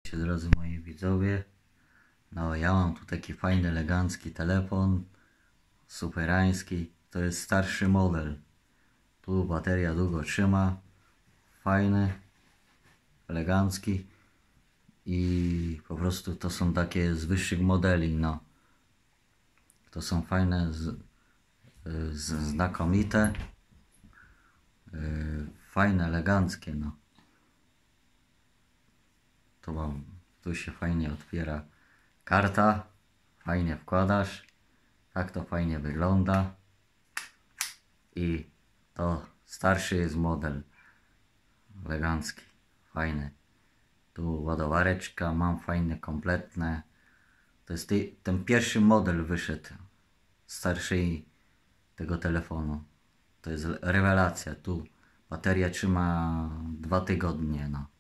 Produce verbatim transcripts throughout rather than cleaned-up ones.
Drodzy moi widzowie, no ja mam tu taki fajny, elegancki telefon, superański, to jest starszy model, tu bateria długo trzyma, fajny, elegancki i po prostu to są takie z wyższych modeli, no to są fajne, z, z, znakomite, yy, fajne, eleganckie, no to mam, tu się fajnie otwiera karta, fajnie wkładasz, tak to fajnie wygląda i to starszy jest model, elegancki, fajny, tu ładowareczka mam fajne, kompletne, to jest ty, ten pierwszy model wyszedł starszej tego telefonu, to jest rewelacja, tu bateria trzyma dwa tygodnie, no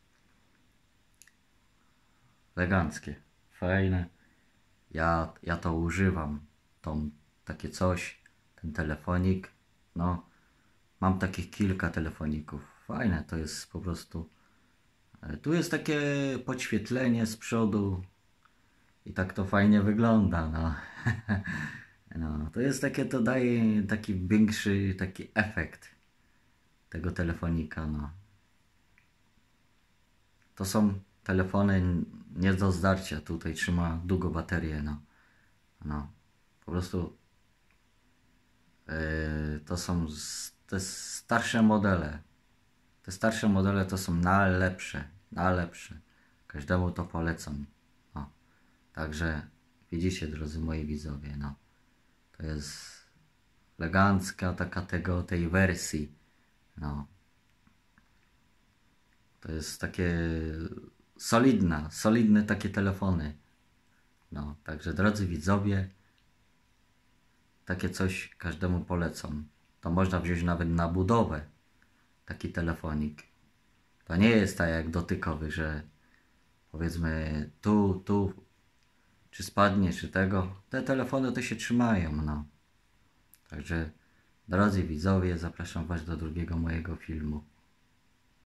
eleganckie, fajne. Ja, ja to używam, tą, takie coś, ten telefonik, no, mam takich kilka telefoników, fajne to jest po prostu. Tu jest takie podświetlenie z przodu i tak to fajnie wygląda, no. No, to jest takie, to daje taki większy taki efekt tego telefonika, no. To są telefony nie do zdarcia, tutaj trzyma długo baterię, no. No, po prostu yy, to są te starsze modele. Te starsze modele to są najlepsze, najlepsze. Każdemu to polecam. No. Także widzicie, drodzy moi widzowie, no. To jest elegancka taka tego, tej wersji. No. To jest takie solidna, solidne takie telefony. No, także drodzy widzowie, takie coś każdemu polecam. To można wziąć nawet na budowę, taki telefonik. To nie jest tak jak dotykowy, że powiedzmy tu, tu, czy spadnie, czy tego. Te telefony to się trzymają, no. Także drodzy widzowie, zapraszam was do drugiego mojego filmu.